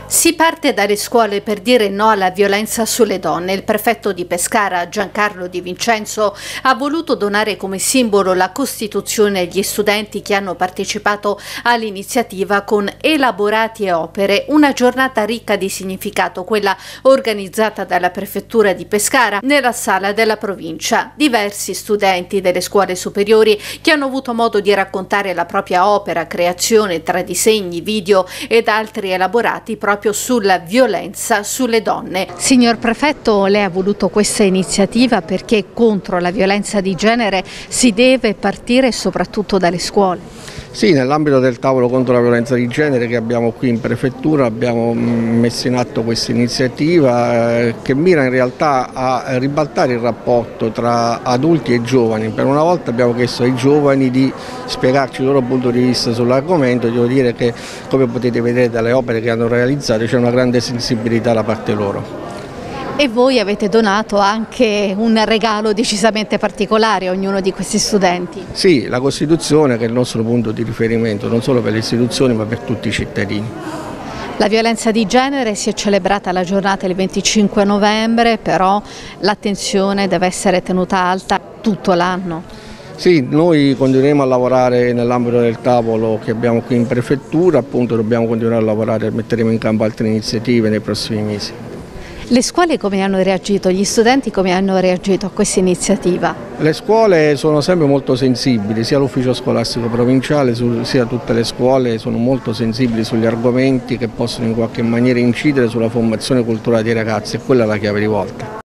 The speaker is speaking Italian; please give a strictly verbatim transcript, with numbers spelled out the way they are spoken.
Si parte dalle scuole per dire no alla violenza sulle donne. Il prefetto di Pescara, Giancarlo Di Vincenzo, ha voluto donare come simbolo la Costituzione agli studenti che hanno partecipato all'iniziativa con Elaborati e Opere, una giornata ricca di significato, quella organizzata dalla prefettura di Pescara nella sala della provincia. Diversi studenti delle scuole superiori che hanno avuto modo di raccontare la propria opera, creazione tra disegni, video ed altri elaborati proprio sulla violenza sulle donne. Signor Prefetto, lei ha voluto questa iniziativa perché contro la violenza di genere si deve partire soprattutto dalle scuole. Sì, nell'ambito del tavolo contro la violenza di genere che abbiamo qui in prefettura abbiamo messo in atto questa iniziativa eh, che mira in realtà a ribaltare il rapporto tra adulti e giovani. Per una volta abbiamo chiesto ai giovani di spiegarci il loro punto di vista sull'argomento. Devo dire che, come potete vedere dalle opere che hanno realizzato, c'è una grande sensibilità da parte loro. E voi avete donato anche un regalo decisamente particolare a ognuno di questi studenti. Sì, la Costituzione, che è il nostro punto di riferimento non solo per le istituzioni ma per tutti i cittadini. La violenza di genere si è celebrata la giornata il venticinque novembre, però l'attenzione deve essere tenuta alta tutto l'anno. Sì, noi continueremo a lavorare nell'ambito del tavolo che abbiamo qui in prefettura, appunto dobbiamo continuare a lavorare e metteremo in campo altre iniziative nei prossimi mesi. Le scuole come hanno reagito? Gli studenti come hanno reagito a questa iniziativa? Le scuole sono sempre molto sensibili, sia l'ufficio scolastico provinciale sia tutte le scuole sono molto sensibili sugli argomenti che possono in qualche maniera incidere sulla formazione culturale dei ragazzi, e quella è la chiave di volta.